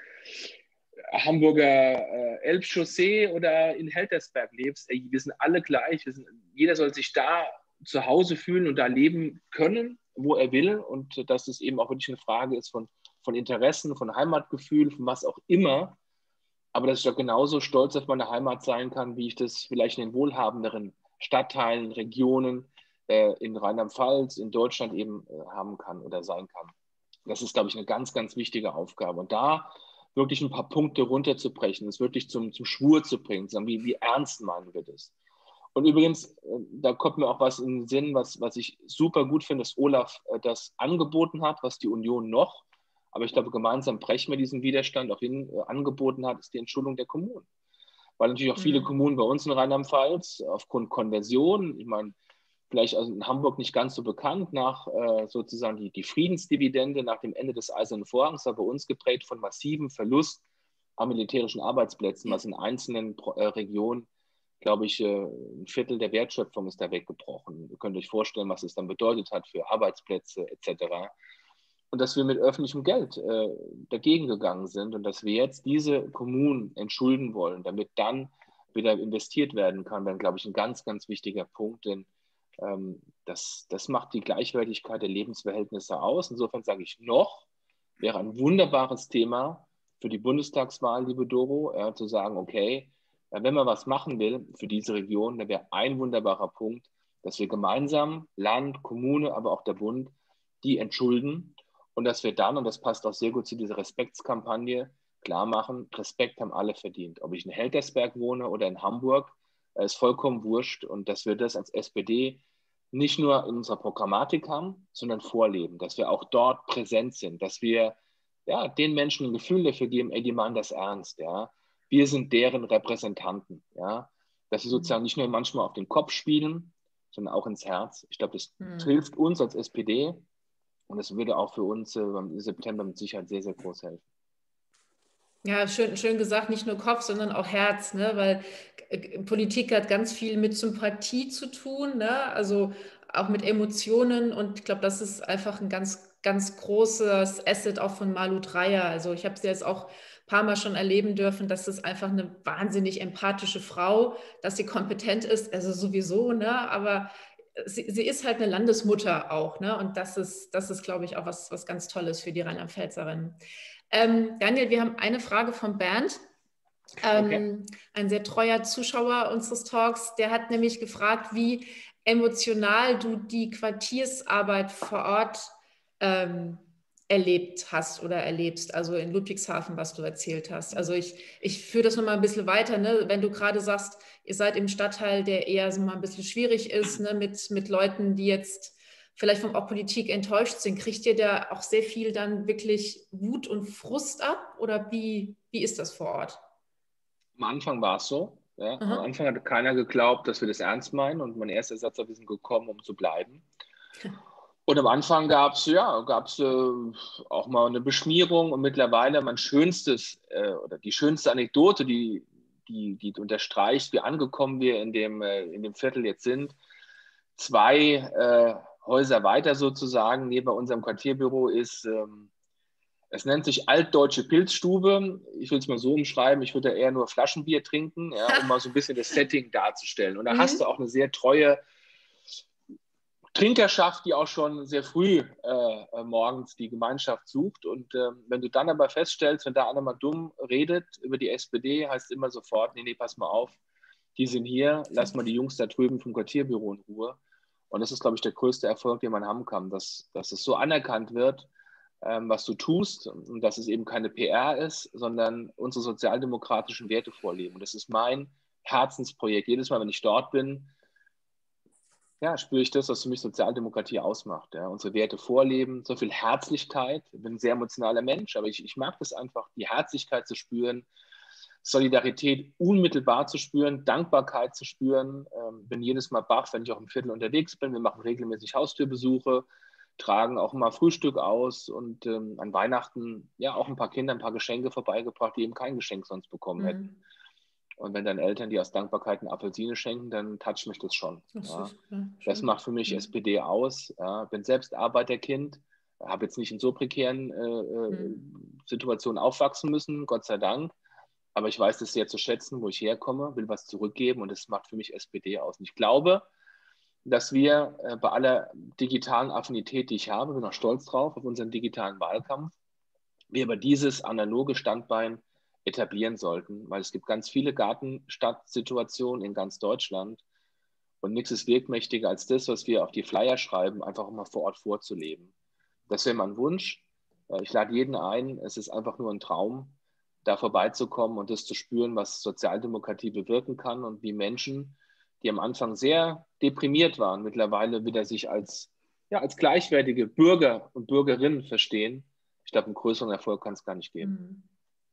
Hamburger Elbchaussee oder in Heltersberg lebst. Ey, wir sind alle gleich. Jeder soll sich da zu Hause fühlen und da leben können, wo er will. Und dass es eben auch wirklich eine Frage ist von Interessen, von Heimatgefühl, von was auch immer. Aber dass ich doch genauso stolz auf meine Heimat sein kann, wie ich das vielleicht in den wohlhabenderen Stadtteilen, Regionen in Rheinland-Pfalz, in Deutschland eben haben kann oder sein kann. Das ist, glaube ich, eine ganz, ganz wichtige Aufgabe. Und da wirklich ein paar Punkte runterzubrechen, es wirklich zum Schwur zu bringen, zu sagen, wie ernst meinen wir das? Und übrigens, da kommt mir auch was in den Sinn, was ich super gut finde, dass Olaf das angeboten hat, was die Union noch, aber ich glaube, gemeinsam brechen wir diesen Widerstand auch angeboten hat, ist die Entschuldung der Kommunen. Weil natürlich auch viele Kommunen bei uns in Rheinland-Pfalz aufgrund Konversion, ich meine, vielleicht also in Hamburg nicht ganz so bekannt, nach sozusagen die Friedensdividende nach dem Ende des Eisernen Vorhangs, war bei uns geprägt von massivem Verlust an militärischen Arbeitsplätzen, was in einzelnen Regionen glaube ich, ein Viertel der Wertschöpfung ist da weggebrochen. Ihr könnt euch vorstellen, was es dann bedeutet hat für Arbeitsplätze etc. Und dass wir mit öffentlichem Geld dagegen gegangen sind und dass wir jetzt diese Kommunen entschulden wollen, damit dann wieder investiert werden kann, dann glaube ich ein ganz, ganz wichtiger Punkt, denn das macht die Gleichwertigkeit der Lebensverhältnisse aus. Insofern sage ich noch, wäre ein wunderbares Thema für die Bundestagswahl, liebe Doro, zu sagen, okay, wenn man was machen will für diese Region, dann wäre ein wunderbarer Punkt, dass wir gemeinsam, Land, Kommune, aber auch der Bund, die entschulden und dass wir dann, und das passt auch sehr gut zu dieser Respektskampagne, klar machen, Respekt haben alle verdient. Ob ich in Heltersberg wohne oder in Hamburg, ist vollkommen wurscht und dass wir das als SPD nicht nur in unserer Programmatik haben, sondern vorleben, dass wir auch dort präsent sind, dass wir den Menschen ein Gefühl dafür geben, ey, die meinen das ernst, ja. Wir sind deren Repräsentanten, ja. Dass sie sozusagen nicht nur manchmal auf den Kopf spielen, sondern auch ins Herz. Ich glaube, das hilft uns als SPD und das würde auch für uns im September mit Sicherheit sehr, sehr groß helfen. Ja, schön gesagt, nicht nur Kopf, sondern auch Herz, ne? Weil Politik hat ganz viel mit Sympathie zu tun, ne? Also auch mit Emotionen und ich glaube, das ist einfach ein ganz, ganz großes Asset auch von Malu Dreyer. Also ich habe sie jetzt auch ein paar Mal schon erleben dürfen, dass es einfach eine wahnsinnig empathische Frau, dass sie kompetent ist, also sowieso, ne? Aber sie ist halt eine Landesmutter auch, ne? Und das ist, glaube ich, auch was ganz Tolles für die Rheinland-Pfälzerinnen. Daniel, wir haben eine Frage von Bernd, Okay. ein sehr treuer Zuschauer unseres Talks. Der hat nämlich gefragt, wie emotional du die Quartiersarbeit vor Ort erlebt hast oder erlebst, also in Ludwigshafen, was du erzählt hast. Also ich führe das nochmal ein bisschen weiter, ne? Wenn du gerade sagst, ihr seid im Stadtteil, der eher so mal ein bisschen schwierig ist, ne? mit Leuten, die jetzt vielleicht von auch Politik enttäuscht sind, kriegt ihr da auch sehr viel dann wirklich Wut und Frust ab oder wie ist das vor Ort? Am Anfang war es so. Ja. Am Anfang hatte keiner geglaubt, dass wir das ernst meinen und mein erster Satz war, wir sind gekommen, um zu bleiben. Und am Anfang gab es auch mal eine Beschmierung und mittlerweile mein schönstes oder die schönste Anekdote, die unterstreicht, wie angekommen wir in dem Viertel jetzt sind. 2 Häuser weiter sozusagen, neben unserem Quartierbüro ist, es nennt sich Altdeutsche Pilzstube. Ich will es mal so umschreiben, ich würde da eher nur Flaschenbier trinken, ja, um mal so ein bisschen das Setting darzustellen. Und da hast du auch eine sehr treue Trinkerschaft, die auch schon sehr früh morgens die Gemeinschaft sucht. Und wenn du dann aber feststellst, wenn da einer mal dumm redet über die SPD, heißt es immer sofort, nee, pass mal auf, die sind hier, lass mal die Jungs da drüben vom Quartierbüro in Ruhe. Und das ist, glaube ich, der größte Erfolg, den man haben kann, dass es so anerkannt wird, was du tust und dass es eben keine PR ist, sondern unsere sozialdemokratischen Werte vorleben. Und das ist mein Herzensprojekt. Jedes Mal, wenn ich dort bin, spüre ich das, was für mich Sozialdemokratie ausmacht. Ja. Unsere Werte vorleben, so viel Herzlichkeit. Ich bin ein sehr emotionaler Mensch, aber ich mag das einfach, die Herzlichkeit zu spüren, Solidarität unmittelbar zu spüren, Dankbarkeit zu spüren. Bin jedes Mal baff, wenn ich auch im Viertel unterwegs bin. Wir machen regelmäßig Haustürbesuche, tragen auch mal Frühstück aus und an Weihnachten auch ein paar Kinder ein paar Geschenke vorbeigebracht, die eben kein Geschenk sonst bekommen hätten. Und wenn dann Eltern, die aus Dankbarkeit eine Apfelsine schenken, dann toucht mich das schon. Das macht für mich SPD aus. Ja. Bin selbst Arbeiterkind, habe jetzt nicht in so prekären Situationen aufwachsen müssen, Gott sei Dank. Aber ich weiß das sehr zu schätzen, wo ich herkomme, will was zurückgeben und das macht für mich SPD aus. Und ich glaube, dass wir bei aller digitalen Affinität, die ich habe, bin auch stolz drauf, auf unseren digitalen Wahlkampf, wir aber dieses analoge Standbein etablieren sollten, weil es gibt ganz viele Gartenstadtsituationen in ganz Deutschland und nichts ist wirkmächtiger als das, was wir auf die Flyer schreiben, einfach mal vor Ort vorzuleben. Das wäre mein Wunsch. Ich lade jeden ein, es ist einfach nur ein Traum, da vorbeizukommen und das zu spüren, was Sozialdemokratie bewirken kann und wie Menschen, die am Anfang sehr deprimiert waren, mittlerweile wieder sich als gleichwertige Bürger und Bürgerinnen verstehen. Ich glaube, einen größeren Erfolg kann es gar nicht geben.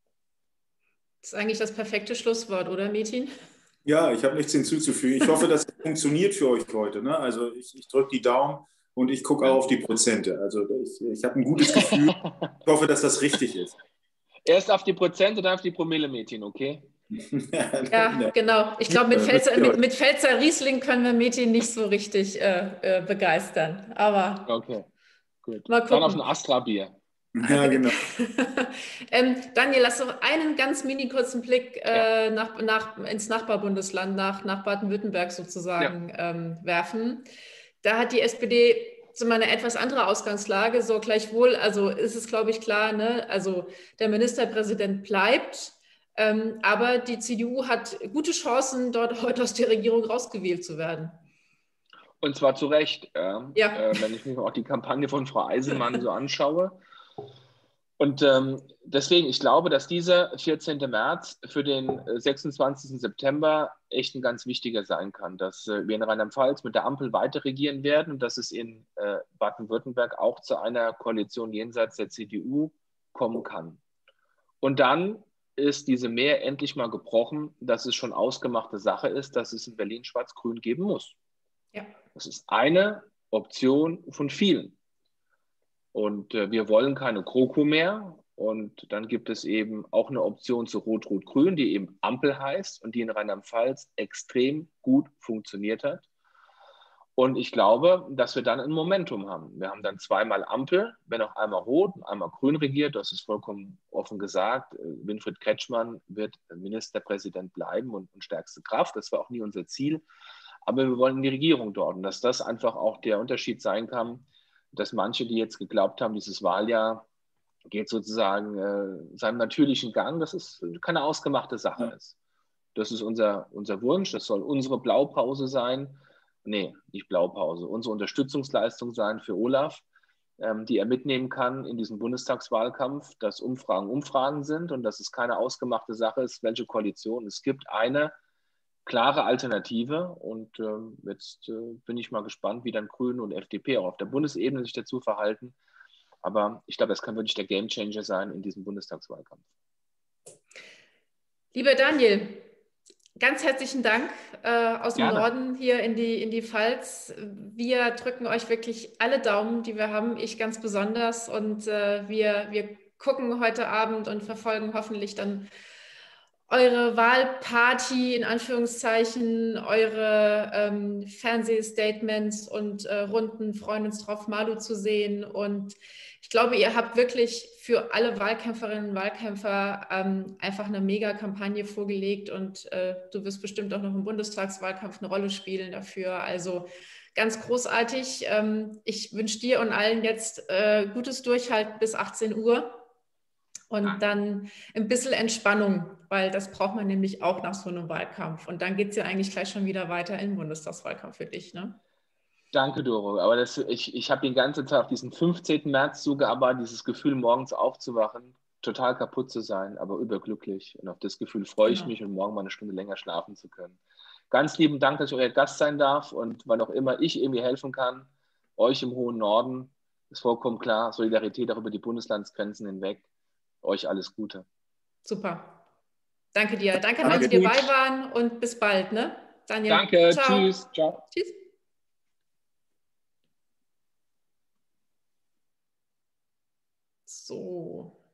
Das ist eigentlich das perfekte Schlusswort, oder Metin? Ja, ich habe nichts hinzuzufügen. Ich hoffe, das funktioniert für euch heute. Ne? Also ich drücke die Daumen und ich gucke auch auf die Prozente. Also ich habe ein gutes Gefühl. Ich hoffe, dass das richtig ist. Erst auf die Prozente, dann auf die Promille, Metin, okay? Ja, genau. Ich glaube, mit Pfälzer Riesling können wir Metin nicht so richtig begeistern. Aber okay, gut. Mal gucken. Dann auf ein Astra-Bier. Ja, genau. Daniel, lass doch einen ganz mini kurzen Blick ins Nachbarbundesland, nach Baden-Württemberg sozusagen werfen. Da hat die SPD so mal eine etwas andere Ausgangslage. So gleichwohl, also ist es, glaube ich, klar, ne? Also der Ministerpräsident bleibt, aber die CDU hat gute Chancen, dort heute aus der Regierung rausgewählt zu werden. Und zwar zu Recht, wenn ich mir auch die Kampagne von Frau Eisenmann so anschaue. Und deswegen, ich glaube, dass dieser 14. März für den 26. September echt ein ganz wichtiger sein kann, dass wir in Rheinland-Pfalz mit der Ampel weiter regieren werden und dass es in Baden-Württemberg auch zu einer Koalition jenseits der CDU kommen kann. Und dann ist diese Mehr endlich mal gebrochen, dass es schon ausgemachte Sache ist, dass es in Berlin Schwarz-Grün geben muss. Ja. Das ist eine Option von vielen. Und wir wollen keine GroKo mehr. Und dann gibt es eben auch eine Option zu Rot-Rot-Grün, die eben Ampel heißt und die in Rheinland-Pfalz extrem gut funktioniert hat. Und ich glaube, dass wir dann ein Momentum haben. Wir haben dann zweimal Ampel, wenn auch einmal Rot und einmal Grün regiert. Das ist vollkommen offen gesagt. Winfried Kretschmann wird Ministerpräsident bleiben und stärkste Kraft. Das war auch nie unser Ziel. Aber wir wollen in die Regierung dort. Und dass das einfach auch der Unterschied sein kann, dass manche, die jetzt geglaubt haben, dieses Wahljahr geht sozusagen seinem natürlichen Gang, dass es keine ausgemachte Sache ist. Das ist unser Wunsch, das soll unsere Blaupause sein. Nee, nicht Blaupause, unsere Unterstützungsleistung sein für Olaf, die er mitnehmen kann in diesem Bundestagswahlkampf, dass Umfragen sind und dass es keine ausgemachte Sache ist, welche Koalition. Es gibt eine klare Alternative und jetzt bin ich mal gespannt, wie dann Grüne und FDP auch auf der Bundesebene sich dazu verhalten. Aber ich glaube, das kann wirklich der Gamechanger sein in diesem Bundestagswahlkampf. Lieber Daniel, ganz herzlichen Dank aus dem Norden hier in die Pfalz. Wir drücken euch wirklich alle Daumen, die wir haben, ich ganz besonders. Und wir gucken heute Abend und verfolgen hoffentlich dann eure Wahlparty, in Anführungszeichen, eure Fernsehstatements und Runden, freuen uns drauf, Malu zu sehen. Und ich glaube, ihr habt wirklich für alle Wahlkämpferinnen und Wahlkämpfer einfach eine Mega-Kampagne vorgelegt und du wirst bestimmt auch noch im Bundestagswahlkampf eine Rolle spielen dafür. Also ganz großartig. Ich wünsche dir und allen jetzt gutes Durchhalten bis 18 Uhr. Und dann ein bisschen Entspannung, weil das braucht man nämlich auch nach so einem Wahlkampf. Und dann geht es ja eigentlich gleich schon wieder weiter im Bundestagswahlkampf für dich, ne? Danke, Doro. Aber ich habe den ganzen Tag auf diesen 15. März zugearbeitet, dieses Gefühl, morgens aufzuwachen, total kaputt zu sein, aber überglücklich. Und auf das Gefühl freue ich mich und morgen mal eine Stunde länger schlafen zu können. Ganz lieben Dank, dass ich euer Gast sein darf. Und wann auch immer ich irgendwie helfen kann, euch im hohen Norden, ist vollkommen klar, Solidarität auch über die Bundeslandsgrenzen hinweg. Euch alles Gute. Super. Danke dir. Danke an alle, die dabei waren und bis bald, ne? Daniel. Danke. Ciao. Tschüss. Ciao. Tschüss. So.